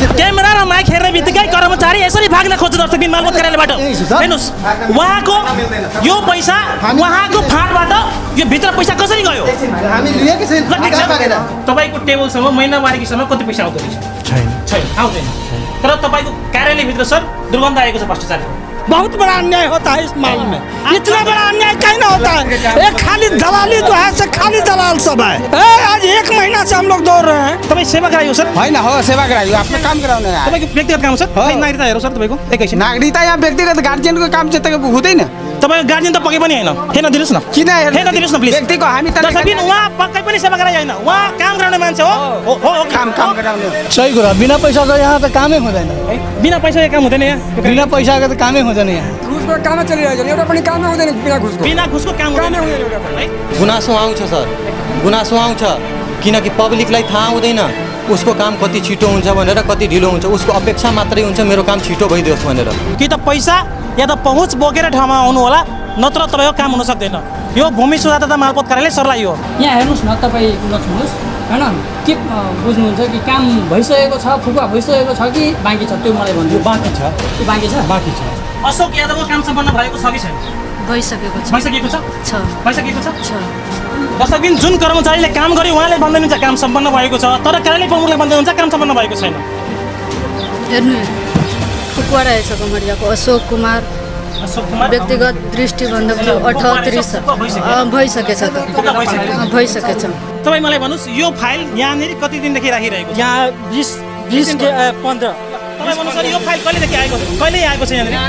Camera र mic हेर्ने बित्तिकै कर्मचारी यसरी भाग्न खोज्छ दर्शकबिन मालपोत कार्यालयबाट। हेर्नुस् उहाँको यो पैसा उहाँको फाँटबाट यो भित्र पैसा कसरी गयो? हामी लिएकै छैन। तपाईको टेबलसम्म महिनावारीकीसम्म कति पैसा आउँदो रहेछ? छैन आउँदैन। तर तपाईको कार्यालयभित्र सर दुर्गन्ध आएको छ भ्रष्टाचार। बहुत बड़ा अन्याय होता है इस माल में। इतना बड़ा अन्याय कहीं ना होता है। एक खाली दलाली जो है से खाली दलाल सब है। आज 1 महीना से हम लोग दौड़ रहे हैं। तपाईँ सेवाग्राही हो सर? होइन हो सेवाग्राही हो, आफ्नो काम गराउने। तपाईँको व्यक्तिगत काम सर? नागरिकता हेरौँ सर तपाईँको एकैछिन। नागरिकता यहाँ व्यक्तिगत गार्जियनको काम चाहिँ तपाईँको हुँदैन। तपाईँको गार्जियन त पक्कै पनि होइन। हेर्न दिनुहोस् न। किन हेर्न दिनुहोस् न प्लिज। व्यक्तिको हामी त दर्शकबिन उहाँ पक्कै पनि सेवाग्राही होइन, उहाँ काम गराउने मान्छे हो। काम गराउने। सही कुरा, बिना पैसा का यहाँ तो कामै हुँदैन। बिना पैसा काम हुँदैन यहाँ। बिना पैसा का तो कामै हुँदैन यहाँ। घुसको काम चलिरहेको छ, एउटा पनि काम हुँदैन बिना घुसको। बिना घुसको काम हुँदैन है। गुनासो आउँछ सर, गुनासो आउँछ किनकि पब्लिकलाई थाहा हुँदैन उसको काम कति छिटो हुन्छ भनेर, कति ढिलो हुन्छ। उसको अपेक्षा मात्रै हुन्छ मेरो काम छिटो भइदियोस् भनेर। कि त पैसा या त पहुँच बोकेर ठाउँमा आउनु होला, नत्र तपाईँको काम हुन सक्दैन। यो भूमि सुधार तथा मालपोत कार्यालय सर्लाही हो। यहाँ हेर्नुहोस् न, तपाईँ नछुनुहोस् हैन। के बुझ्नुहुन्छ कि काम भइसकेको छ, फुकुवा भइसकेको छ कि बाँकी छ? त्यो मलाई भन्नु। बाँकी छ। त्यो बाँकी छ? बाँकी छ। अशोक यादवको काम सम्पन्न भएको छ कि छैन? भइसकेको छ। भइसकेको छ? भइसकेको छ? दर्शकबिन जुन कर्मचारीले काम गर्यो उहाँले भन्दै हुन्छ काम सम्पन्न भएको छ, तर कार्यालय प्रमुखले भन्दै हुन्छ काम सम्पन्न भएको छैन। हेर्नु फुकुवा रहेछ कमरियाको अशोक कुमार व्यक्तिगत दृष्टिबन्धक 78 भइसकेछ त। भइसकेछ। तपाईँ मलाई भन्नुहोस् यो फाइल यहाँनिर कति दिनदेखि राखिरहेको छ? यहाँ 20 के 15। तपाईँ भन्नुहोस् सर यो फाइल कहिलेदेखि आएको? कहिले आएको छ यहाँनिर?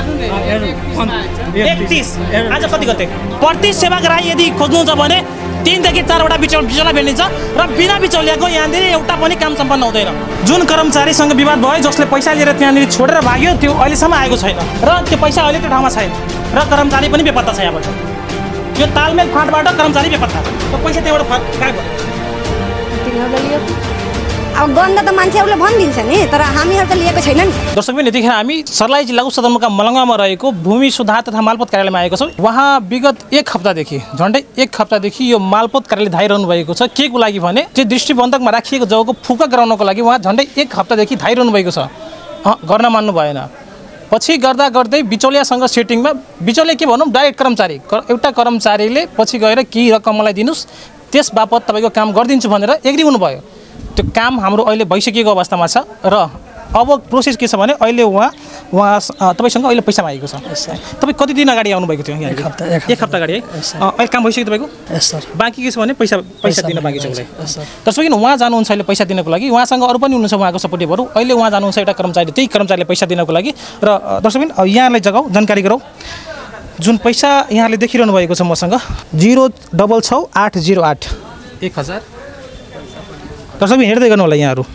31। आज कति गते? प्रति सेवाग्राही यदि खोज्नु छ भने 3 देखि 4वटा बिचौलिया भेटिन्छ र बिना बिचौलियाको यहाँनिर एउटा पनि काम सम्पन्न हुँदैन। जुन कर्मचारीसँग विवाद भयो, जसले पैसा लिएर त्यहाँनिर छोडेर भाग्यो, त्यो अहिलेसम्म आएको छैन र त्यो पैसा अहिले त्यो ठाउँमा छैन र कर्मचारी पनि बेपत्ता छ यहाँबाट। यो तालमेल फाँटबाट कर्मचारी बेपत्ता। त्यो पैसा त्यहाँबाट गायब भयो। अब गन्ध त मान्छेहरूले भनिदिन्छ नि, तर हामीहरू त लिएको छैन नि। दर्शकबिन यतिखेर हामी सर्लाही जिल्लाको सदरमुकाम मलङ्गामा रहेको भूमि सुधार तथा मालपोत कार्यालयमा आएको छौँ। उहाँ विगत 1 हप्तादेखि झन्डै 1 हप्तादेखि यो मालपोत कार्यालय धाइरहनु भएको छ। के को लागि भने त्यो दृष्टिबन्धकमा राखिएको जग्गाको फुका गराउनको लागि उहाँ झन्डै 1 हप्तादेखि धाइरहनु भएको छ। गर्न मान्नु भएन। पछि गर्दा गर्दै बिचौलियासँग सेटिङमा, बिचौलिया के भनौँ डाइरेक्ट कर्मचारी, एउटा कर्मचारीले पछि गएर केही रकम मलाई दिनुहोस् त्यस बापत तपाईँको काम गरिदिन्छु भनेर एग्री हुनुभयो। त्यो काम हाम्रो अहिले भइसकेको अवस्थामा छ र अब प्रोसेस के छ भने अहिले उहाँ तपाईँसँग अहिले पैसा मागेको छ। तपाईँ कति दिन अगाडि आउनुभएको थियो यहाँ? 1 हप्ता अगाडि है। अहिले काम भइसक्यो तपाईँको? बाँकी के छ भने पैसा दिन बाँकी छ उसलाई। त्यसपछि उहाँ जानुहुन्छ अहिले पैसा दिनको लागि। उहाँसँग अरू पनि हुनुहुन्छ उहाँको सपोर्टिभहरू। अहिले उहाँ जानुहुन्छ एउटा कर्मचारी, त्यही कर्मचारीले पैसा दिनको लागि। र दर्शकबिन यहाँलाई जगाऊ जानकारी गरौँ। जुन पैसा यहाँले देखिरहनु भएको छ मसँग 066-808 1000। दर्शकबिन हेर्दै गर्नु होला यहाँहरू।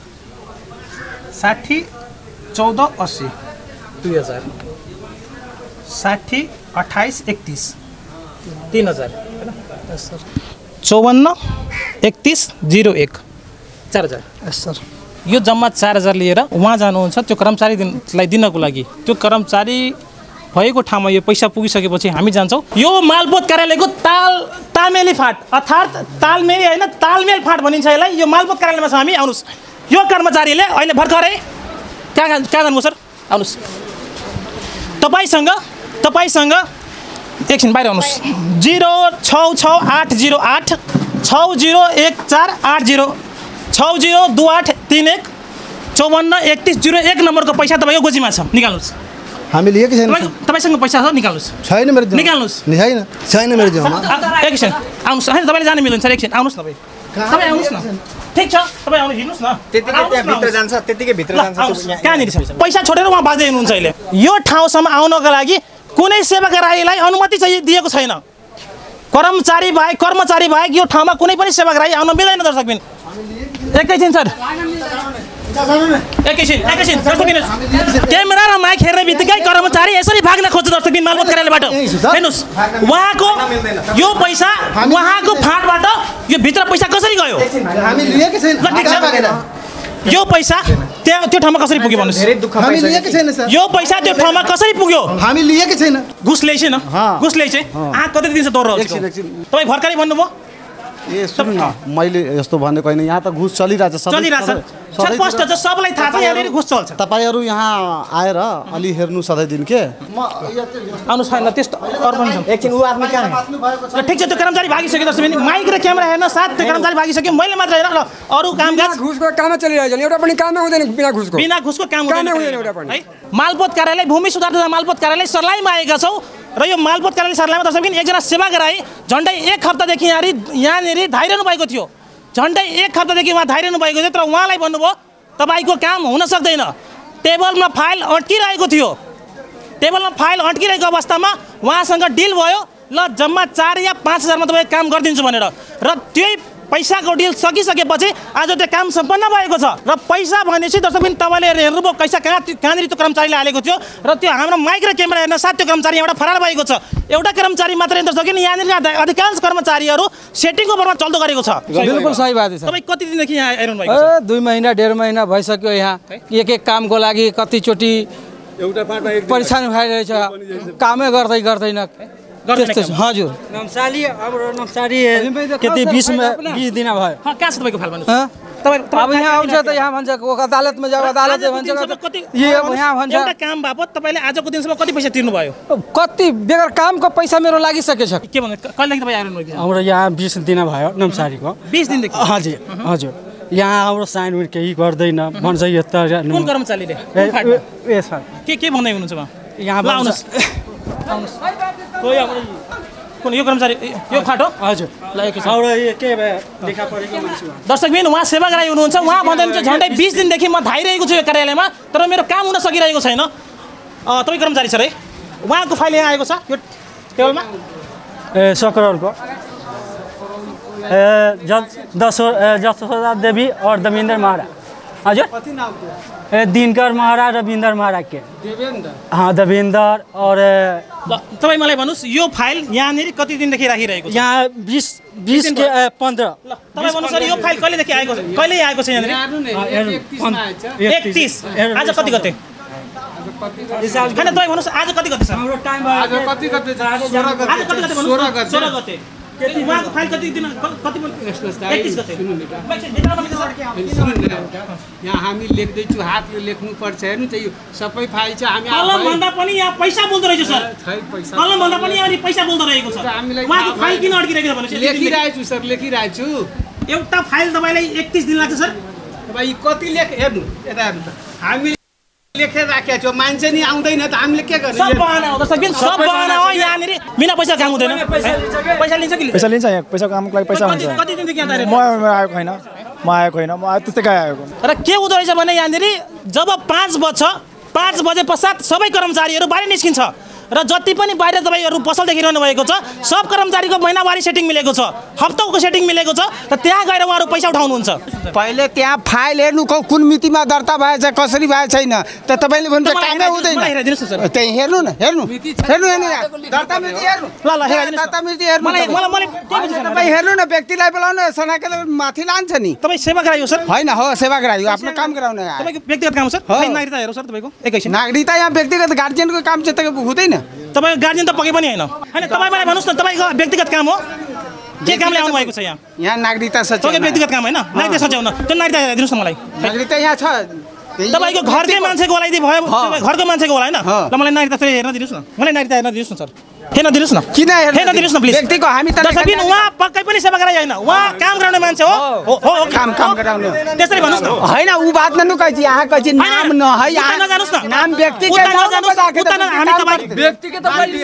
60-14-80 2000 60-28-31 3000 54-31-01 4000 सर। यो जम्मा 4000 लिएर उहाँ जानुहुन्छ त्यो कर्मचारीलाई दिनको लागि। त्यो कर्मचारी भएको ठाउँमा यो पैसा पुगिसकेपछि हामी जान्छौँ। यो मालपोत कार्यालयको तालमेली फाँट अर्थात् तालमेली होइन तालमेल फाँट भनिन्छ यसलाई। यो मालपोत कार्यालयमा छ हामी। आउनुहोस्। यो कर्मचारीले अहिले भर्खरै कहाँ जानुभयो सर? आउनुहोस्। तपाईँसँग एकछिन बाहिर आउनुहोस्। 066-808 601480 602831 543101 नम्बरको पैसा तपाईँको गोजीमा छ, निकाल्नुहोस्। हामी लिएकै छैन। तपाईँसँग पैसा छ निकाल्नुहोस्। छैन मेरो जिम्मा। निकाल्नुहोस्। छैन मेरो जिम्मा। एकछिन आउनुहोस्। होइन तपाईँले जानु मिल्दैन सर, एकछिन आउनुहोस् तपाईँ। तपाईँ आउनुहोस् न। ठिक छ, तपाईँ आउनु हिँड्नुहोस् न। त्यतिकै भित्र जान्छ। कहाँनिर छ पैसा छोडेर उहाँ बाँच्दै हुनुहुन्छ अहिले। यो ठाउँसम्म आउनको लागि कुनै सेवाग्राहीलाई अनुमति चाहिँ दिएको छैन। कर्मचारी बाहेक यो ठाउँमा कुनै पनि सेवाग्राही आउन मिल्दैन। दर्शकबिन एकैछिन सर, एकैछिन क्यामेरा र माइक हेर्ने बित्तिकै कर्मचारी यसरी भाग्न खोज्छ दर्शकबिन मालपोत कार्यालयबाट। हेर्नुहोस् उहाँको यो पैसा उहाँको फाँटबाट यो भित्र पैसा कसरी गयो? हामी लिएकै छैन। यो पैसा त्यो ठाउँमा कसरी पुग्यो भन्नुहोस्? हामी लिएकै छैन सर। यो पैसा त्यो ठाउँमा कसरी पुग्यो? हामी लिएकै छैन। घुस ल्याइछ न? घुस ल्याइछ। कति दिन से दौड रहेछ? तपाईँ भर्खरै भन्नुभयो ए सुन्नु न मैले यस्तो भनेको होइन यहाँ त घुस चलिरहेछ चलिरहेछ स्पष्ट छ सबलाई थाहा छ यहाँनिर घुस चल्छ तपाईँहरू यहाँ आएर अलि हेर्नु सधैँ दिन के आउनु छैन त्यस्तो अर्पण छ एकछिन ऊ आदमी कहाँ ठिक छ त्यो कर्मचारी भागिसक्यो दर्शक बिन माइक र क्यामेरा हेर्न साथ त्यो कर्मचारी भागिसक्यो मैले मात्र हेर र अरू कामकाज घुसको काममा चलिरहेछ एउटा पनि काममा हुँदैन बिना घुसको काम हुँदैन एउटा हुँदैन पनि है मालपोत कार्यालय भूमि सुधार तथा मालपोत कार्यालय सर्लाहीमा आएका छौँ र यो मालपोत कार्यालय सर्लाहीमा दर्शक बिन एकजना सेवाग्राही झन्डै एक हप्तादेखि यहाँनिर धाइरहनु भएको थियो झन्डै एक हप्तादेखि उहाँ धाइरहनु भएको थियो तर उहाँलाई भन्नुभयो तपाईँको काम हुन सक्दैन टेबलमा फाइल अड्किरहेको थियो टेबलमा फाइल अड्किरहेको अवस्थामा उहाँसँग डिल भयो ल जम्मा 4 या 5 हजारमा तपाईँ काम गरिदिन्छु भनेर र त्यही पैसाको डिल सकिसकेपछि आज त्यो काम सम्पन्न भएको छ र पैसा भनेपछि दर्शक पनि तपाईँले हेर्नुभयो पैसा कहाँनिर त्यो कर्मचारीले हालेको थियो र त्यो हाम्रो माइक र क्यामेरा हेर्न साथ त्यो कर्मचारी एउटा फरार भएको छ एउटा कर्मचारी मात्रै दर्शक पनि यहाँनिर अधिकांश कर्मचारीहरू सेटिङको बरमा चल्दो गरेको छ बिल्कुल सही बात छ तपाईँ कति दिनदेखि यहाँ आइरहनु भएको छ 2 महिना 1.5 महिना भइसक्यो यहाँ एक कामको लागि कतिचोटि परेशानी भइरहेछ कामै गर्दैन हजुर नम्साली अब नम्साली कति 20 दिन भयो कहाँ छ तपाईँको फाइल भन्नु अब यहाँ आउँछ त यहाँ भन्छ अदालतमा जाऊ अदालतले भन्छ यहाँ भन्छ एउटा काम बापत तपाईँले आजको दिनसम्म कति पैसा तिर्नु भयो कति बेगर कामको पैसा मेरो लागिसकेछ के भन्नु कहिलेदेखि तपाईँ आइरहनु भएको हाम्रो यहाँ 20 दिन भयो नम्सारीको 20 दिनदेखि हजुर यहाँ हाम्रो साइन केही गर्दैन भन्छ यता कुन कर्मचारीले ए सर के भन्दै हुनुहुन्छ यहाँ आउनुहोस् कुन यो कर्मचारी यो फाटो हजुर दर्शकबिन उहाँ सेवाग्राही हुनुहुन्छ उहाँ भन्दै हुनुहुन्छ झन्डै 20 दिनदेखि म धाइरहेको छु यो कार्यालयमा तर मेरो काम हुन सकिरहेको छैन तपाईँ कर्मचारी छ रे उहाँको फाइल यहाँ आएको छ यो टेबलमा सकरौलको जसोदा देवी और दविंदर महाराज हजुर दिनकर महाराज रविंदर महाराज के हाँ देवेंदर और तपाईँ मलाई भन्नुहोस् यो फाइल यहाँनिर कति दिनदेखि राखिरहेको छ यहाँ 20 के 15 तपाईँ भन्नुहोस् यो फाइल कहिलेदेखि आएको छ कहिले आएको छ यहाँनिर 31 आज कति गते तपाईँ भन्नुहोस् आज कति गते छ हाम्रो टाइम आज कति गते 16 गते उहाँको फाइल कति दिन कति 31 गते यहाँ हामी लेख्दैछु हात यो लेख्नुपर्छ हेर्नु त यो सबै फाइल छ हामी कलम भन्दा पनि यहाँ पैसा बोल्दो रहेछ सर कलम भन्दा पनि यहाँ पैसा बोल्दो रहेको छ उहाँको फाइल किन अड्किरहेको छ भनेपछि लेखिरहेछु सर लेखिरहेछु एउटा फाइल तपाईँलाई 31 दिन लाग्छ सर तपाईँ कति हेर्नु यता हेर्नु त हामी लेखेर राखेको छु मान्छे नि आउँदैन त हामीले के गर्ने सब बहाना हो दर्शक बिन सब बहाना हो यहाँनिर बिना पैसा काम हुँदैन पैसा लिन्छ कि पैसा लिन्छ यहाँ पैसा कामको लागि पैसा हुन्छ कति दिनदेखि यहाँ म आएको छैन म त्यस्तै कहाँ आएको र के हुँदो रहेछ भने यहाँनिर जब 5 बजे पश्चात सबै कर्मचारीहरू बाहिर निस्किन्छ र जति पनि बाहिर तपाईँहरू पसल देखिरहनु भएको छ सब कर्मचारीको महिनावारी सेटिङ मिलेको छ हप्ताको सेटिङ मिलेको छ र त्यहाँ गएर उहाँहरू पैसा उठाउनुहुन्छ पहिले त्यहाँ फाइल हेर्नु कुन मितिमा दर्ता भएछ कसरी भएको छैन त तपाईँले भन्नु कामै हुँदैन त्यही हेर्नु न हेर्नु दर्ता मिति हेर्नु दर्ता मिति हेर्नु तपाईँ हेर्नु न व्यक्तिलाई बोलाउनु सनाकेले माथि लान्छ नि तपाईँ सेवाग्राही हो सर होइन हो सेवाग्राही हो आफ्नो काम गराउन तपाईँको व्यक्तिगत काम सर नागरिकता हेरौँ सर तपाईँको एकैछिन नागरिकता यहाँ व्यक्तिगत गार्जियनको काम चाहिँ तपाईँको हुँदैन तपाईँको गार्जियन त पके पनि होइन तपाईँ मलाई भन्नुहोस् न तपाईँको व्यक्तिगत काम हो के कामले आउनु भएको छ यहाँ नागरिकता सच्याउन तपाईँको व्यक्तिगत काम होइन नागरिकता सच्याउन त्यो नागरिकता हेरिदिनुहोस् न मलाई नागरिकता यहाँ छ तपाईँको घरकै मान्छेको बोलाइदिए भयो घरको मान्छेको होला होइन ल मलाई नागरिकता फेरि हेर्न दिनुहोस् न मलाई नागरिकता हेर्न दिनुहोस् न सर हेर्न दिनुहोस् न किन हेर्न दिनुहोस् न प्लिज व्यक्तिको हामी त उहाँ पक्कै पनि सेवाग्राही होइन उहाँ काम गराउने मान्छे हो काम गराउने त्यसरी भन्नुहोस् न होइन ऊ बात ननु कहै यहाँ कहै नाम न है यहाँ नजानुस् न नाम व्यक्ति के हामी तपाईँ व्यक्ति के तपाईले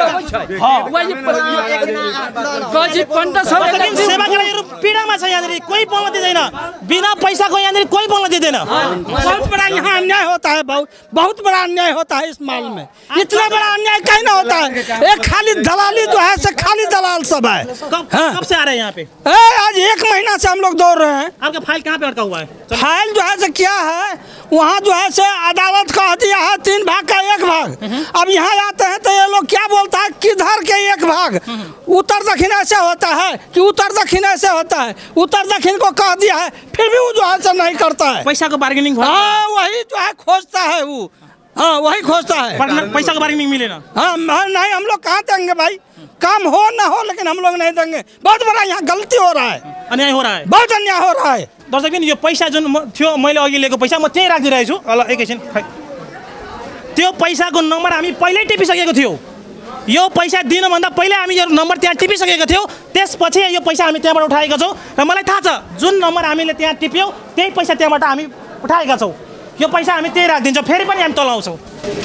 सेवाग्राहीहरू पीडामा छ यहाँनिर कोही बोल्न दिँदैन बिना पैसाको यहाँनिर कोही बोल्न दिँदैन बहुत बड़ा यहाँ अन्याय होता है बहुत बड़ा अन्याय होता है इस माल में इतना बड़ा अन्याय कहीं ना होता है एक खाली दलाली जो है से खाली दलाल सब है कब से आ रहे हैं यहाँ पे आज 1 महीना से हम लोग दौड़ रहे हैं आपका फाइल कहाँ पे अटका हुआ है फाइल जो है से क्या है वहाँ जो है से अदालत कह दिया है 3 भाग का 1 भाग अब यहाँ आते हैं तो ये लोग क्या बोलता है किधर के 1 भाग उत्तर दक्षिण ऐसे होता है कि उत्तर दक्षिण ऐसे होता है उत्तर दक्षिण को कह दिया है फिर भी वो जो है से नहीं करता है पैसा को बार्गेनिंग हाँ वही जो है खोजता है वो हाँ वही खोजता है। पैसा के बारे में मिले ना। हाँ नहीं, हम लोग कहाँ देंगे भाई, काम हो ना हो लेकिन हम लोग नहीं देंगे। बहुत बड़ा यहाँ गलती हो रहा है, अन्याय हो रहा है, बहुत अन्याय हो रहा है। दर्शकबिन यो पैसा जुन थियो मैले अघि लिएको पैसा म त्यही राखिदिरहेको छु। ल एकैछिन, त्यो पैसाको नम्बर हामी पहिल्यै टिपिसकेको थियो। यो पैसा दिनुभन्दा पहिले हामी यो नम्बर त्यहाँ टिपिसकेको थियौँ। त्यसपछि यो पैसा हामी त्यहाँबाट उठाएका छौँ र मलाई थाहा छ जुन नम्बर हामीले त्यहाँ टिप्यौँ त्यही पैसा त्यहाँबाट हामी उठाएका छौँ। यो पैसा हामी त्यही राखिदिन्छौँ, फेरि पनि हामी तल आउँछौँ।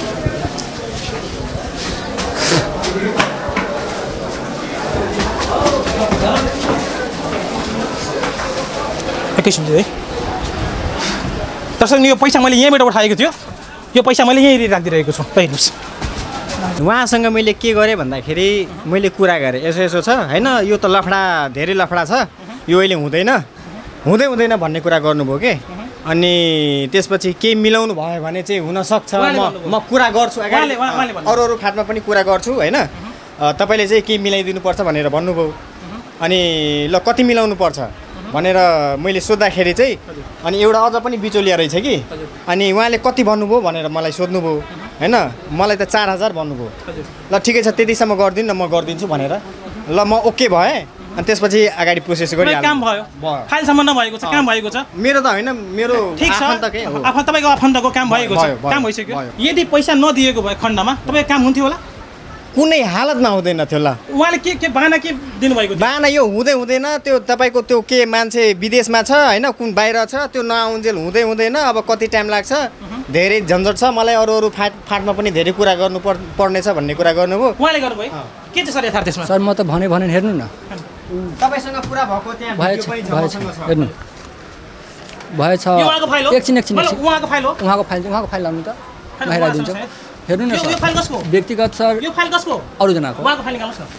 एकैछिन है दर्शक, यो पैसा मैले यहीँबाट उठाएको थियो, यो पैसा मैले यहीँ राखिदिरहेको छु। हेर्नुहोस्, उहाँसँग मैले के गरेँ भन्दाखेरि मैले कुरा गरेँ यसो छ होइन, यो त लफडा, धेरै लफडा छ, यो अहिले हुँदैन भन्ने कुरा गर्नुभयो के। अनि त्यसपछि केही मिलाउनु भयो भने चाहिँ हुनसक्छ म कुरा गर्छु, अगाडि अरू फाटमा पनि कुरा गर्छु होइन, तपाईँले चाहिँ केही मिलाइदिनुपर्छ भनेर भन्नुभयो। अनि ल कति मिलाउनु पर्छ भनेर मैले सोद्धाखेरि चाहिँ अनि एउटा अझ पनि बिचौलिया रहेछ कि, अनि उहाँले कति भन्नुभयो भनेर मलाई सोध्नुभयो होइन, मलाई त 4000 भन्नुभयो। ल ठिकै छ त्यतिसम्म गरिदिनु न, म गरिदिन्छु भनेर ल म ओके भएँ। अनि त्यसपछि अगाडि प्रोसेस गरिहाल्नु, काम भयो, फाइलसम्म नभएको छ, काम भएको छ। मेरो त होइन, मेरो ठिक छ, तपाईँको आफन्तको काम भएको छ, काम भइसक्यो। यदि पैसा नदिएको भए खण्डमा तपाईँको काम हुन्थ्यो होला? कुनै हालतमा हुँदैन थियो। ल उहाँले के बाहना के दिनुभएको? बाहना यो हुँदैन, त्यो तपाईँको त्यो के मान्छे विदेशमा छ होइन, कुन बाहिर छ, त्यो नआउन्जेल हुँदैन। अब कति टाइम लाग्छ, धेरै झन्झट छ, मलाई अरू फाटमा पनि धेरै कुरा गर्नु पर्नेछ भन्ने कुरा गर्नुभयो। उहाँले गर्नुभयो के छ सर यथार्थ त्यसमा? सर म त भने हेर्नु न, तपाईँसँग कुरा भएको त्यहाँ हेर्नु भएछ। एकछिन उहाँको फाइल लाउनु त बाहिर हेर्नु न यो फाइल कसको? व्यक्तिगत सर, यो फाइल कसको? अरू जनाको। उहाँको फाइल निकाल्नुस् न।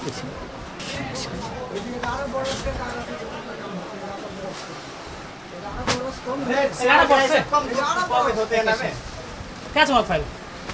कहाँ छ उहाँको फाइल?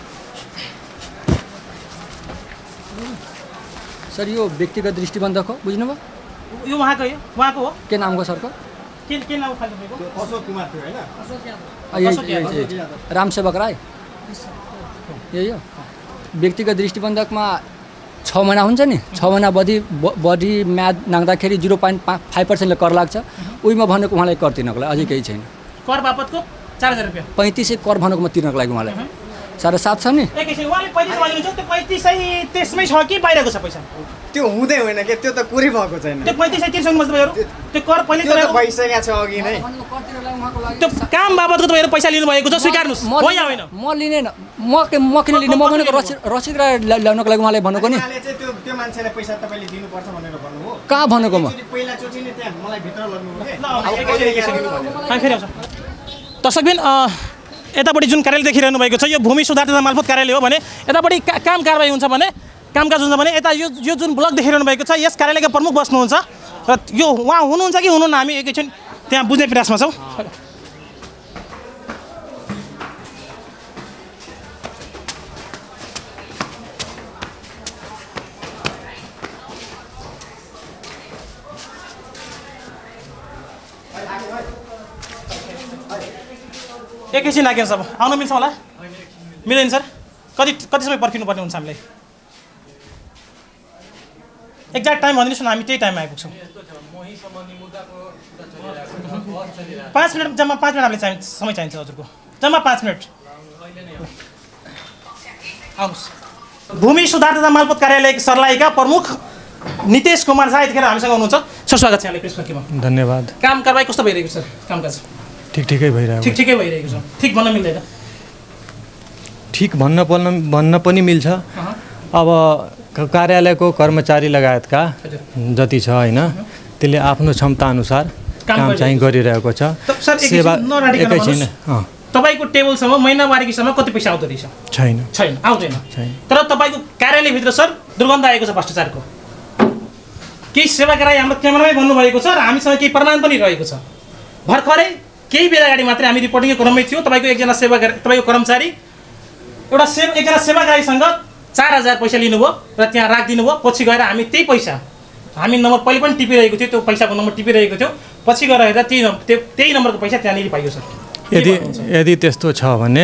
सर यो व्यक्तिगत दृष्टिबन्धक हो, बुझ्नुभयो? यो उहाँको हो? के नाम हो सरको? के नाम फाइल तपाईँको? अशोक कुमार थियो होइन, रामसेवक राई यही हो। व्यक्तिगत दृष्टिबन्धकमा 6 महिना हुन्छ नि, 6 महिना बढी म्याद नाग्दाखेरि 0.5% कर लाग्छ। उहीमा भनेको उहाँलाई कर तिर्नको लागि अझै केही छैन। कर बापतको 4000 रुपैयाँ 3500 कर भनेको म तिर्नको लागि उहाँलाई 7.5 छ नि। एकैछिन, उहाँले 35 भनेको त्यो 35 त्यसमै छ कि बाहिरको छ पैसा? त्यो हुँदै होइन के, त्यो त कुरै भएको छैन। त्यो 35 तिर्सक्नु पर्छ तपाईँहरू, त्यो कर पहिले त भइसकेको छ अघि नै। त्यो काम बाबतको तपाईँहरू पैसा लिनुभएको छ, स्वीकार्नुहोस् हो या होइन? म लिनेन, म किन लिने, म भनेको रसिद ल्याउनको लागि उहाँलाई भनेको नि। त्यो मान्छेलाई पैसा तपाईँले दिनुपर्छ भनेर भन्नुभयो। कहाँ भनेको? म पहिलाचोटि नै त्यहाँ मलाई भित्र लग्नुभयो के। दर्शकबिन यतापट्टि जुन कार्यालय देखिरहनु भएको छ यो भूमि सुधार तथा मालपोत कार्यालय हो भने यतापट्टि काम कारबाही हुन्छ भने कामकाज हुन्छ भने यता यो जुन ब्लक देखिरहनु भएको छ यस कार्यालयका प्रमुख बस्नुहुन्छ र यो उहाँ हुनुहुन्छ कि हुनुहुन्न हामी एकैछिन त्यहाँ बुझ्ने प्रयासमा छौँ। एकैछिन लाग्यो सब आउनु मिल्छ होला? मिल्दैन सर? कति समय पर्खिनु पर्ने हुन्छ हामीलाई? एक्ज्याक्ट टाइम भनिदिनुहोस् न, हामी त्यही टाइममा आइपुग्छौँ। 5 मिनट, जम्मा 5 मिनट हामीलाई समय चाहिन्छ हजुरको, जम्मा 5 मिनट। आउनुहोस्। भूमि सुधार तथा मालपोत कार्यालय सर्लाहीका प्रमुख नितेश कुमार शाह यतिखेर हामीसँग हुनुहुन्छ। सर स्वागत छ यहाँलाई प्रेस क्लबमा। धन्यवाद। काम कारबाही कस्तो भइरहेको छ? कामकाज ठिकै भइरहेको? ठिकै भइरहेको छ। ठिक भन्न मिल्दैन? ठिक भन्न पनि मिल्छ। अब कार्यालयको कर्मचारी लगायतका जति छ होइन त्यसले आफ्नो क्षमता अनुसार काम चाहिँ गरिरहेको छ। सेवा एकैछिन तपाईँको टेबलसम्म महिनावारीकीसम्म कति पैसा आउँदो रहेछ? छैन आउँदैन। तर तपाईँको कार्यालयभित्र सर दुर्गन्ध आएको छ भ्रष्टाचारको। केही सेवाग्राही हाम्रो क्यामेरामै भन्नुभएको छ र हामीसँग केही प्रमाण पनि रहेको छ। भर्खरै केही बेला अगाडि मात्रै हामी रिपोर्टिङको क्रममै थियो, तपाईँको तपाईँको कर्मचारी एकजना सेवाग्राहीसँग 4000 पैसा लिनुभयो र त्यहाँ राखिदिनु भयो। पछि गएर हामी त्यही पैसा हामी नम्बर पहिले पनि टिपिरहेको थियो, त्यो पैसाको नम्बर टिपिरहेको थियो, पछि गएर हेर्दा त्यही नम्बरको पैसा त्यहाँनिर पाइयो सर। यदि त्यस्तो छ भने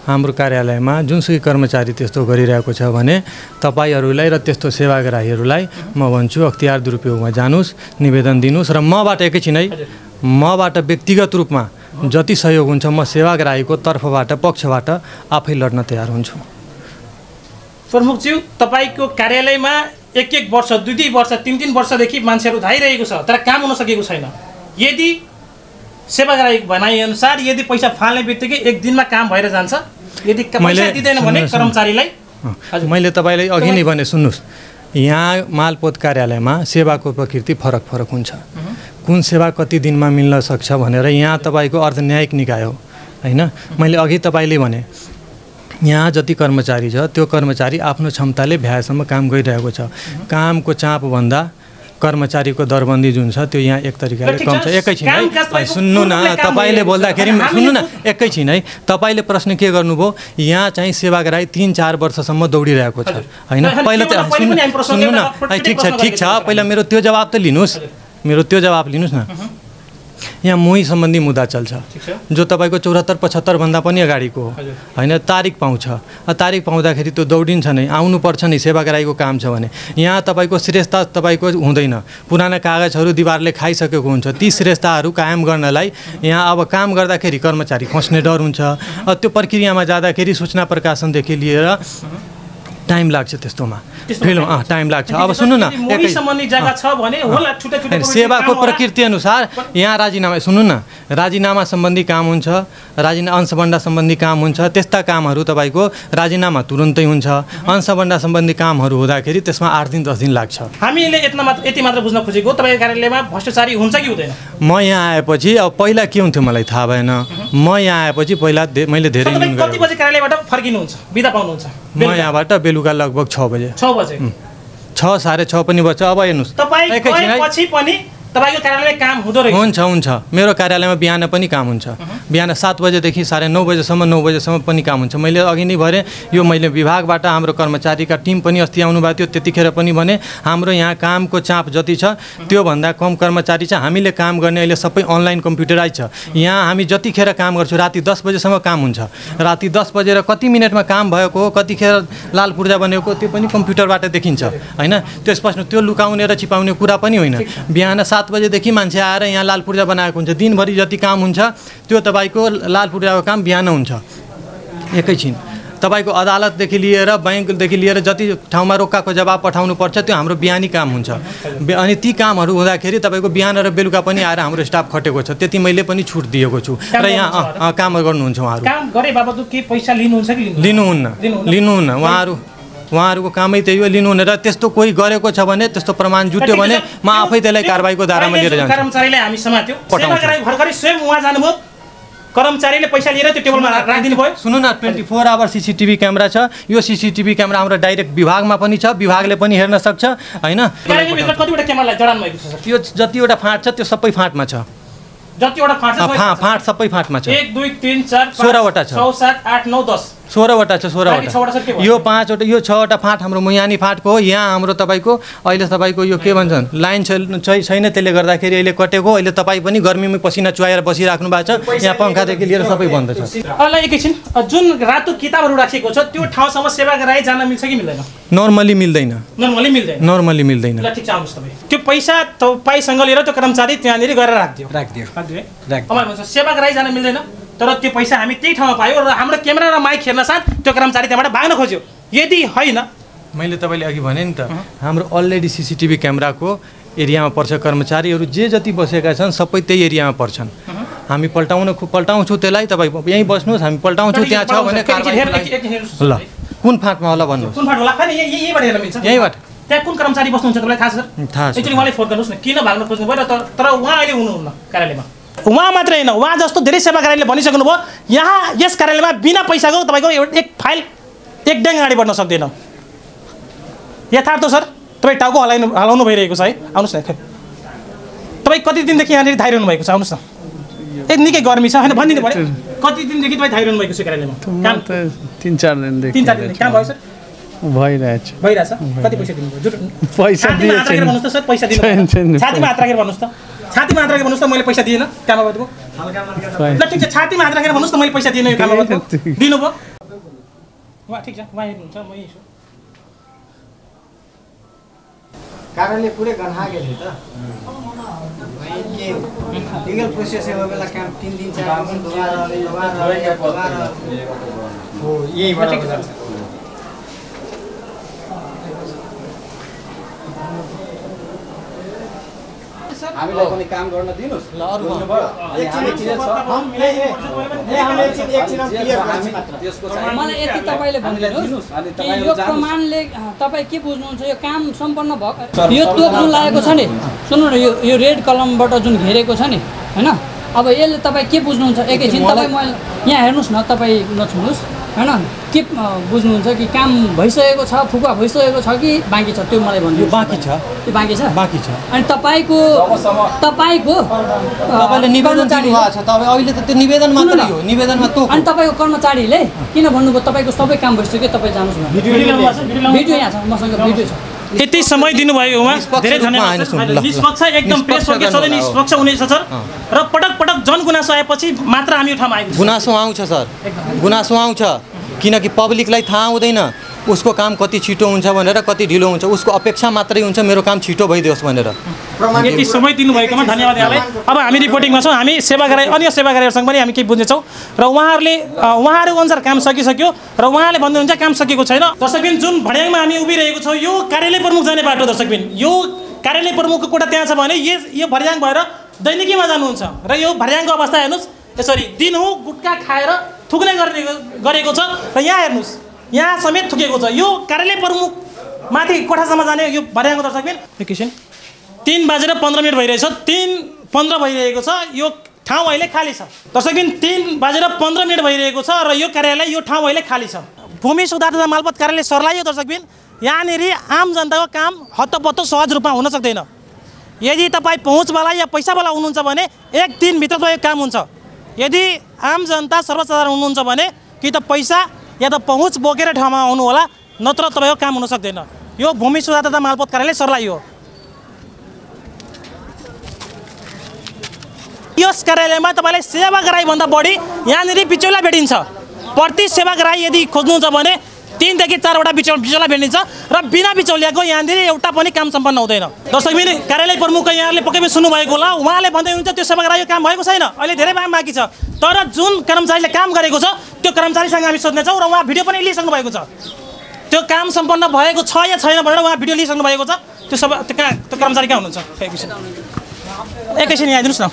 हाम्रो कार्यालयमा जुनसुकै कर्मचारी त्यस्तो गरिरहेको छ भने तपाईँहरूलाई र त्यस्तो सेवाग्राहीहरूलाई म भन्छु अख्तियार दुरुपयोगमा जानुस्, निवेदन दिनुस् र मबाट एकैछिनै मबाट व्यक्तिगत रूपमा जति सहयोग हुन्छ म सेवाग्राहीको तर्फबाट पक्षबाट आफै लड्न तयार हुन्छु। प्रमुखज्यू, तपाईँको कार्यालयमा 1-1 वर्ष 2-2 वर्ष 3-3 वर्षदेखि मान्छेहरू धाइरहेको छ तर काम हुन सकेको छैन। यदि सेवाग्राही भनाइअनुसार यदि पैसा फाल्ने बित्तिकै 1 दिनमा काम भएर जान्छ, यदि पैसा दिँदैन भने कर्मचारीलाई मैले तपाईँलाई अघि नै भने सुन्नुहोस्, यहाँ मालपोत कार्यालयमा सेवाको प्रकृति फरक फरक हुन्छ। कुन सेवा कति दिनमा मिल्न सक्छ भनेर यहाँ तपाईँको अर्धन्यायिक निकाय हो हैन। मैले अघि तपाईँले भने यहाँ जति कर्मचारी छ त्यो कर्मचारी आफ्नो क्षमताले भ्याएसम्म काम गरिरहेको छ। कामको चापभन्दा कर्मचारीको दरबन्दी जुन छ त्यो यहाँ एक तरिकाले कम छ। एकैछिन है सुन्नु न, तपाईँले बोल्दाखेरि सुन्नु न, एकैछिन है। तपाईँले प्रश्न के गर्नुभयो, यहाँ चाहिँ सेवाग्राही 3-4 वर्षसम्म दौडिरहेको छ हैन। पहिला त सुन्नु न, ठिक छ, पहिला मेरो त्यो जवाब त लिनुहोस्, न। यहाँ मोही सम्बन्धी मुद्दा चल्छ जो तपाईँको 74-75 भन्दा पनि अगाडिको हो हैन। तारिक पाउँछ, तारिक पाउँदाखेरि त्यो दौडिन्छ नै, आउनुपर्छ नै, सेवाग्राहीको काम छ भने। यहाँ तपाईँको श्रेष्ठता तपाईँको हुँदैन, पुराना कागजहरू दिवारले खाइसकेको हुन्छ। ती श्रेष्ठताहरू कायम गर्नलाई यहाँ अब काम गर्दाखेरि कर्मचारी फस्ने डर हुन्छ। त्यो प्रक्रियामा जाँदाखेरि सूचना प्रकाशनदेखि लिएर टाइम लाग्छ, त्यस्तोमा टाइम लाग्छ। अब सुन्नु न, सेवाको प्रकृति अनुसार यहाँ राजीनामा सुन्नु न, राजीनामा सम्बन्धी काम हुन्छ, अंशबन्डा सम्बन्धी काम हुन्छ। त्यस्ता कामहरू तपाईँको राजीनामा तुरुन्तै हुन्छ। अंशबन्डा सम्बन्धी कामहरू हुँदाखेरि त्यसमा 8 दिन 10 दिन लाग्छ। हामीले यति मात्र बुझ्न खोजेको तपाईँको कार्यालयमा भ्रष्टाचारी हुन्छ कि हुँदैन? म यहाँ आएपछि अब पहिला के हुन्थ्यो मलाई थाहा भएन। म यहाँ आएपछि पहिला मैले धेरै दिन कति बजे कार्यालयबाट फर्किनुहुन्छ, बिदा पाउनुहुन्छ? म यहाँबाट बेलुका लगभग 6 बजे। 6 बजे 6 साढे 6 पनि बज्छ। अब हेर्नुहोस्, तपाईँ गएपछि पनि तपाईँको कार्यालय काम हुँदो रहेछ? हुन्छ। मेरो कार्यालयमा बिहान पनि काम हुन्छ। बिहान 7 बजेदेखि 9:30 बजेसम्म 9 बजेसम्म पनि काम हुन्छ। मैले अघि नै भने यो मैले विभागबाट हाम्रो कर्मचारीका टिम पनि अस्ति आउनुभएको थियो, त्यतिखेर पनि भने हाम्रो यहाँ कामको चाप जति छ त्योभन्दा कम कर्मचारी छ। हामीले काम गर्ने अहिले सबै अनलाइन कम्प्युटराइज छ। यहाँ हामी जतिखेर काम गर्छौँ राति 10 बजेसम्म काम हुन्छ। राति 10 बजेर कति मिनटमा काम भएको हो, कतिखेर लाल पूर्जा बनेको त्यो पनि कम्प्युटरबाट देखिन्छ हैन। त्यसपछि त्यो लुकाउने र छिपाउने कुरा पनि होइन। बिहान 7 बजेदेखि मान्छे आएर यहाँ लाल पूर्जा बनाएको हुन्छ। दिनभरि जति काम हुन्छ त्यो तपाईँको लाल पूर्जाको काम बिहान हुन्छ। एकैछिन तपाईँको अदालतदेखि लिएर बैंकदेखि लिएर जति ठाउँमा रोक्काको जवाब पठाउनु पर्छ त्यो हाम्रो बिहानी काम हुन्छ। अनि ती कामहरू हुँदाखेरि तपाईँको बिहान र बेलुका पनि आएर हाम्रो स्टाफ खटेको छ। त्यति मैले पनि छुट दिएको छु र यहाँ काम गर्नुहुन्छ उहाँहरू। काम गरे बाबत के पैसा लिनुहुन्छ कि लिनुहुन्न। उहाँहरूको कामै त्यही हो, लिनुहुन्न। र त्यस्तो कोही गरेको छ भने त्यस्तो प्रमाण जुट्यो भने म आफै त्यसलाई कारबाहीको दायरामा लिएर जान्छु। कर्मचारीले हामी समात्यो, सेवाग्राही भर्खरै स्वयं उहाँ जानुभयो, कर्मचारीले पैसा लिएर त्यो टेबलमा राखिदिनु भयो। सुन्नु न, 24 आवर CCTV क्यामेरा छ। यो CCTV क्यामेरा हाम्रो डाइरेक्ट विभागमा पनि छ, विभागले पनि हेर्न सक्छ हैन। कार्यालयभित्र कतिवटा क्यामेरा जडान भएको छ सर? यो जतिवटा फाँट छ त्यो सबै फाँटमा छ। जतिवटा फाँट छ फाँट सबै फाँटमा छ। 1 2 3 4 16 वटा छ। 6 7 8 9 10 16 वटा छ। 16 वटा। यो 5 वटा, यो 6 वटा फाँट हाम्रो मुयानी फाँटको हो। यहाँ हाम्रो तपाईँको अहिले तपाईँको यो के भन्छन् लाइन छैन, त्यसले गर्दाखेरि अहिले कटेको। अहिले तपाईँ पनि गर्मीमा पसिना चुहाएर बसिराख्नु भएको छ। यहाँ पङ्खादेखि लिएर सबै बन्द छ। अहिले एकैछिन, जुन रातो किताबहरू राखिएको छ त्यो ठाउँसम्म सेवाग्राही जान मिल्छ कि मिल्दैन? नर्मली मिल्दैन। ल ठिक छ, आउनुहोस् तपाईँ। त्यो पैसा तपाईँसँग लिएर त्यो कर्मचारी त्यहाँनिर गएर राखिदियो। अब सेवाग्राही जान मिल्दैन, तर त्यो पैसा हामी त्यही ठाउँमा पायौँ र हाम्रो क्यामेरा र माइक हेर्न साथ त्यो कर्मचारी त्यहाँबाट भाग्न खोज्यो। यदि होइन, मैले तपाईँले अघि भने नि त हाम्रो अलरेडी CCTV क्यामेराको एरियामा पर्छ। कर्मचारीहरू जे जति बसेका छन् सबै त्यही एरियामा पर्छन्। हामी पल्टाउँछौँ त्यसलाई। तपाईँ यहीँ बस्नुहोस्, हामी पल्टाउँछौँ। त्यहाँ छ भने ल कुन फाँटमा होला भन्नुहोस्। कुन फाँट होला? यहीँबाट हेर्न मिल्छ। यहीँबाट। त्यहाँ कुन कर्मचारी बस्नुहुन्छ तपाईँलाई थाहा छ सर? थाहा छ। एकचोटि उहाँले फोन गर्नुहोस् न, किन भाग्न खोज्नु भयो? तर उहाँ अहिले हुनुहुन्न कार्यालयमा। उहाँ मात्रै होइन, उहाँ जस्तो धेरै सेवाग्राहीले भनिसक्नु भयो यहाँ यस कार्यालयमा बिना पैसाको तपाईँको एक फाइल एक ड्याङ अगाडि बढ्न सक्दैन। यथार्थ सर, तपाईँ टाउको हलाउनु भइरहेको छ है। आउनुहोस् न, तपाईँ कति दिनदेखि यहाँनिर धाइरहनु भएको छ? आउनुहोस् न, निकै गर्मी छ होइन, भनिदिनु पऱ्यो। कति दिनदेखि तपाईँ धाइरहनु भएको छ कार्यालयमा? काम 3-4 दिनदेखि। 3-4 दिन काम भयो सर? भइरहेछ। कति पैसा दिनुभयो? पैसा दिएन भन्नुहोस् त सर, पैसा दिनु। छातीमा हात राखेर भन्नुहोस् त, छातीमा हात राखेर भन्नुहोस् त मैले पैसा दिएन काम बाबतको। ल ठिक छ, छातीमा हात राखेर भन्नुहोस् त मैले पैसा दिएन यो काम बाबतको। दिनुभयो? उहाँ ठिक छ उहाँ हेर्नुहुन्छ म यही छु कार्यालय पुरै गन्हागे थियो त लिगल प्रोसेस है बेला काम 3 दिन 4 दिन दोबारा हो यही बडा हामीलाई पनि काम गर्न दिनुस् ल अरु एकछिन मलाई यति तपाईले भनिदिनुस् कि यो प्रमाणले तपाई के बुझ्नुहुन्छ यो काम सम्पन्न भयो यो तोप जुन लागेको छ नि सुन्नु न यो रेड कलमबाट जुन घेरेको छ नि हैन अब यसले तपाई के बुझ्नुहुन्छ एकैछिन तपाई म यहाँ हेर्नुस् न तपाई नछुनुस् हैन के बुझ्नुहुन्छ कि काम भइसकेको छ फुकुवा भइसकेको छ कि बाँकी छ त्यो मलाई भन्नु बाँकी छ त्यो बाँकी छ अनि तपाईको तपाईले निवेदन दिनुभएको छ तपाईँ अहिले त त्यो निवेदन मात्रै हो निवेदनमा तो अनि तपाईको कर्मचारीले किन भन्नुभयो तपाईको सबै काम भइसक्यो तपाई जानुस् न भिडियो यहाँ छ मसँग भिडियो छ यति समय दिनुभएकोमा धेरै धन्यवाद निष्पक्ष एकदम प्रेस वर्ग सधैँ निष्पक्ष हुनेछ सर र पटक पटक जनगुनासो आएपछि मात्र हामी यो ठाउँमा आइपुग्छौँ गुनासो आउँछ सर गुनासो आउँछ किनकि पब्लिकलाई थाहा हुँदैन उसको काम कति छिटो हुन्छ भनेर कति ढिलो हुन्छ उसको अपेक्षा मात्रै हुन्छ मेरो काम छिटो भइदियोस् भनेर यति समय दिनुभएकोमा धन्यवाद यहाँलाई अब हामी रिपोर्टिङमा छौँ हामी सेवाग्राही अन्य सेवाग्राहीहरूसँग पनि हामी केही बुझ्नेछौँ र उहाँहरू अनुसार काम सकिसक्यो र उहाँले भन्नुहुन्छ काम सकेको छैन दर्शकबिन जुन भड्याङमा हामी उभिरहेको छौँ यो कार्यालय प्रमुख जाने बाटो दर्शकबिन यो कार्यालय प्रमुखको कोठा त्यहाँ छ भने यो भड्याङ भएर दैनिकीमा जानुहुन्छ र यो भड्याङको अवस्था हेर्नुहोस् यसरी दिनहुँ गुट्का खाएर थुक्ने गरेको छ र यहाँ हेर्नुहोस् यहाँ समेत थुकेको छ यो कार्यालय प्रमुख माथि कोठासम्म जाने यो भड्याङको दर्शकबिन एकैछिन 3:15 भइरहेछ 3:15 भइरहेको छ यो ठाउँ अहिले खाली छ दर्शकबिन 3:15 भइरहेको छ र यो कार्यालय यो ठाउँ अहिले खाली छ भूमि सुधार तथा मालपोत कार्यालय सर्लाही दर्शकबिन यहाँनिर आम जनताको काम हत्तपत्त सहज रूपमा हुन सक्दैन यदि तपाईँ पहुँचवाला या पैसावाला हुनुहुन्छ भने 1 दिनभित्र त यो काम हुन्छ यदि आम जनता सर्वसाधारण हुनुहुन्छ भने कि त पैसा या त पहुँच बोकेर ठाउँमा आउनु होला नत्र तपाईँको काम हुन सक्दैन यो भूमि सुधार तथा मालपोत कार्यालय सर्लाही हो यस कार्यालयमा तपाईँलाई सेवाग्राही भन्दा बढी यहाँनिर बिचौलिया भेटिन्छ प्रति सेवाग्राही यदि खोज्नुहुन्छ भने 3 देखि 4 वटा बिचौलिया भेटिन्छ र बिना बिचौलियाको यहाँनिर एउटा पनि काम सम्पन्न हुँदैन दर्शकबिन कार्यालय प्रमुखको यहाँले पक्कै पनि सुन्नुभएको होला उहाँले भन्दै हुनुहुन्छ त्यो सेवाग्राहीको काम भएको छैन अहिले धेरै काम बाँकी छ तर जुन कर्मचारीले काम गरेको छ त्यो कर्मचारीसँग हामी सोध्नेछौँ र उहाँ भिडियो पनि लिइसक्नु भएको छ त्यो काम सम्पन्न भएको छ या छैन भनेर उहाँ भिडियो लिइसक्नु भएको छ त्यो कर्मचारी कहाँ हुनुहुन्छ एकैछिन यहाँ आइदिनुहोस् न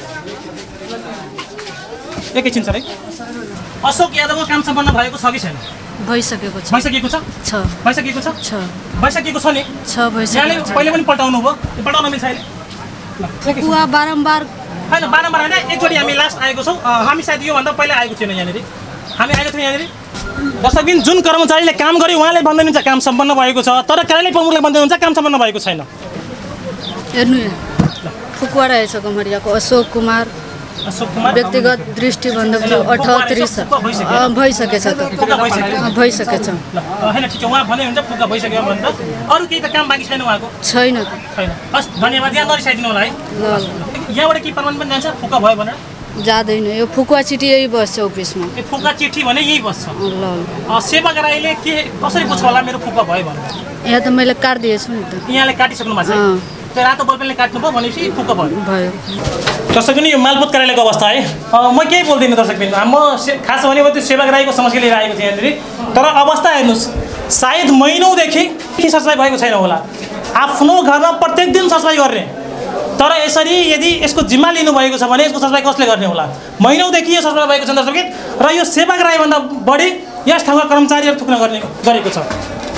एकैछिन सर है अशोक यादवको काम सम्पन्न भएको छ कि छैन भइसकेको छ भइसकेको छ भइसकेको छ भइसकेको छ नि यहाँले पहिले पनि पल्टाउनु भयो पल्टाउन मिल्छ अहिले बारम्बार होइन बारम्बार होइन एकचोटि हामी लास्ट आएको छौँ हामी सायद योभन्दा पहिला आएको थिएन यहाँनिर हामी आएको थियौँ यहाँनिर दर्शकबिन जुन कर्मचारीले काम गर्यो उहाँले भन्दै हुनुहुन्छ काम सम्पन्न भएको छ तर कार्यालय प्रमुखले भन्दै हुन्छ काम सम्पन्न भएको छैन हेर्नु फुकुवा रहेछ कमरियाको अशोक कुमार व्यक्तिगत दृष्टिबन्धक जो 78 भइसकेछ भइसकेछ हैन ठिक छ उहाँ भन्दै हुन्छ फुकुवा भइसक्यो भन्दा अरु केही त काम बाँकी छैन उहाँको छैन हस् धन्यवाद यहाँ नरिसाइदिनु होला है यहाँबाट के प्रमाण पनि जान्छ फुकुवा भयो भनेर जाँदैन यो फुकुवा चिठी यही बस्छ अफिसमा फुकुवा चिठी भने यही बस्छ ल सेवाग्राहीले के कसरी बुझ्छ होला मेरो फुकुवा भयो भनेर यहाँ त मैले काट दिएछु नि त यहाँले काटिसक्नु भएको छ त्यो रातो बलपेनले काट्नु भयो भनेपछि फुकुवा भयो दर्शकबिन यो मालपोत कार्यालयको अवस्था है म केही बोल्दिनँ दर्शकबिन म खास भनेको त्यो सेवाग्राहीको समस्या लिएर आएको थिएँ यहाँनिर तर अवस्था हेर्नुहोस् सायद महिनौदेखि के सरसफाइ भएको छैन होला आफ्नो घरमा प्रत्येक दिन सरसफाइ गर्ने तर यसरी यदि यसको जिम्मा लिनुभएको छ भने यसको सरसफाइ कसले गर्ने होला महिनौदेखि यो सरसफाइ भएको छ दर्शकबिन र यो सेवाग्राहीभन्दा बढी यस ठाउँका कर्मचारीहरू थुक्न गरेको छ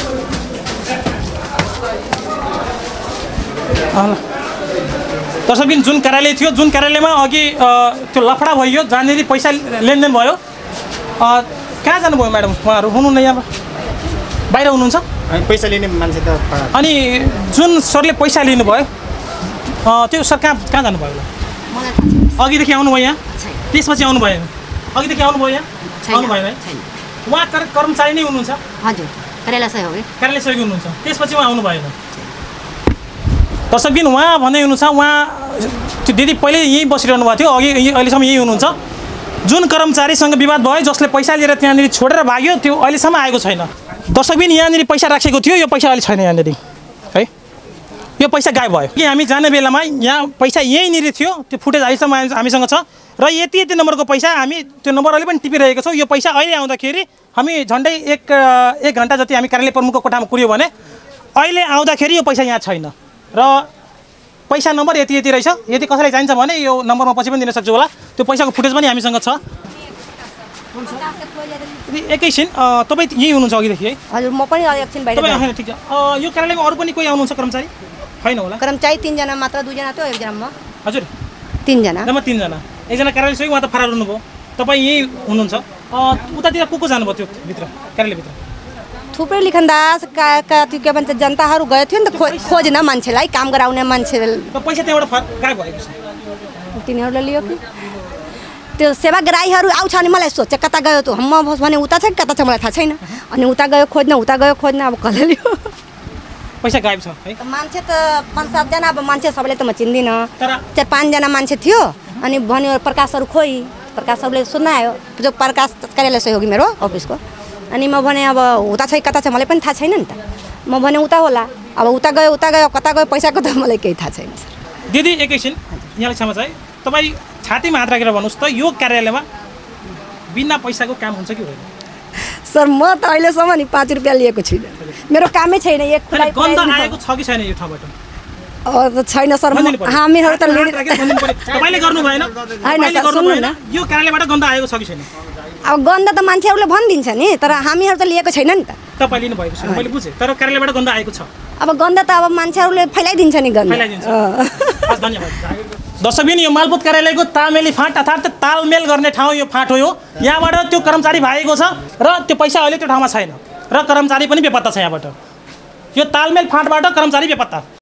दर्शकबिन जुन कार्यालय थियो जुन कार्यालयमा अघि त्यो लफडा भयो जहाँनिर पैसा लेनदेन भयो कहाँ जानुभयो म्याडम उहाँहरू हुनुहुन्न यहाँ बाहिर हुनुहुन्छ पैसा लिने मान्छे त अनि जुन सरले पैसा लिनुभयो त्यो सर कहाँ जानुभयो अघिदेखि आउनुभयो यहाँ त्यसपछि आउनुभयो अघिदेखि आउनुभयो यहाँ आउनुभयो है उहाँ कर्मचारी नै हुनुहुन्छ हजुर कार्यालय सहयोगी हुनुहुन्छ त्यसपछि उहाँ आउनु भएन दर्शकबिन उहाँ भन्दै हुनुहुन्छ उहाँ त्यो दिदी पहिले यहीँ बसिरहनु भएको थियो अघि अहिलेसम्म यहीँ हुनुहुन्छ जुन कर्मचारीसँग विवाद भयो जसले पैसा लिएर त्यहाँनिर छोडेर भाग्यो त्यो अहिलेसम्म आएको छैन। दर्शकबिन यहाँनिर पैसा राखेको थियो, यो पैसा अहिले छैन यहाँनिर है, यो पैसा गायब भयो कि हामी जाने बेलामा यहाँ पैसा यहीँनिर थियो, त्यो फुटेज अहिलेसम्म हामीसँग छ र यति नम्बरको पैसा हामी त्यो नम्बर अहिले पनि टिपिरहेको छौँ। यो पैसा अहिले आउँदाखेरि हामी झन्डै एक घन्टा जति हामी कार्यालय प्रमुखको कोठामा पुग्यो भने अहिले आउँदाखेरि यो पैसा यहाँ छैन र पैसा नम्बर यति रहेछ। यदि कसैलाई चाहिन्छ भने यो नम्बरमा पछि पनि दिन सक्छु होला, त्यो पैसाको फुटेज पनि हामीसँग छ। एकैछिन तपाईँ यहीँ हुनुहुन्छ अघिदेखि है? हजुर, म पनि एकछिन बाहिर। तपाईँ ठिक छ। यो कार्यालयमा अरू पनि कोही आउनुहुन्छ कर्मचारी? छैन होला, कर्मचारी 3 जना मात्र, 2 जना थियो, 1 जना म। हजुर 3 जना। जम्मा 3 जना। एकजना कार्यालय सही उहाँ त फरार हुनुभयो, तपाईँ यहीँ हुनुहुन्छ। उतातिर को जानुभयो त्यो भित्र कार्यालयभित्र? थुप्रै लेखनदास के भन्छ जनताहरू गयो थियो नि त खोज्न मान्छेलाई, काम गराउने मान्छे। पैसा त्यहाँबाट गायब भएको छ, तिनीहरूले लियो कि त्यो सेवाग्राहीहरू आउँछ अनि मलाई सोध्छ कता गयो त, म भने उता छ कता छ मलाई थाहा छैन। अनि उता गयो खोज्न अब कसले लियो? पैसा गायब छ है। मान्छे त 5-7 जना, अब मान्छे सबैले त म चिन्दिनँ, 4-5 जना मान्छे थियो। अनि भन्यो प्रकाशहरू खोइ, प्रकाशहरूले सुनायो, जो प्रकाश कार्यालय सहयोगी मेरो अफिसको। अनि म भने अब उता छ कता छ मलाई पनि थाहा छैन नि त। म भने उता होला, अब उता गयो कता गयो पैसाको त मलाई केही थाहा छैन सर। दिदी एकैछिन यहाँलाई क्षमा छ है, तपाईँ छातीमा हात राखेर भन्नुहोस् त यो कार्यालयमा बिना पैसाको काम हुन्छ कि होइन? सर म त अहिलेसम्म नि 5 रुपियाँ लिएको छुइनँ, मेरो कामै छैन। एक गन्ध आएको छ कि छैन यो ठाउँबाट? छैन सर, हामीहरू त तपाईँले गर्नु भएन, यो कार्यालयबाट गन्ध आएको छ कि छैन? अब गन्ध त मान्छेहरूले भनिदिन्छ नि, तर हामीहरू त लिएको छैन नि त। तपाईँ लिनु भएको छैन मैले बुझेँ, तर कार्यालयबाट गन्ध आएको छ। अब गन्ध त अब मान्छेहरूले फैलाइदिन्छ नि, गन्ध फैलाइदिन्छ। धन्यवाद। दर्शकबिन यो मालपोत कार्यालयको तालमेली फाँट अर्थात् तालमेल गर्ने ठाउँ यो फाँट हो। यहाँबाट त्यो कर्मचारी भागेको छ र त्यो पैसा अहिले त्यो ठाउँमा छैन र कर्मचारी पनि बेपत्ता छ। यहाँबाट यो तालमेल फाँटबाट कर्मचारी बेपत्ता।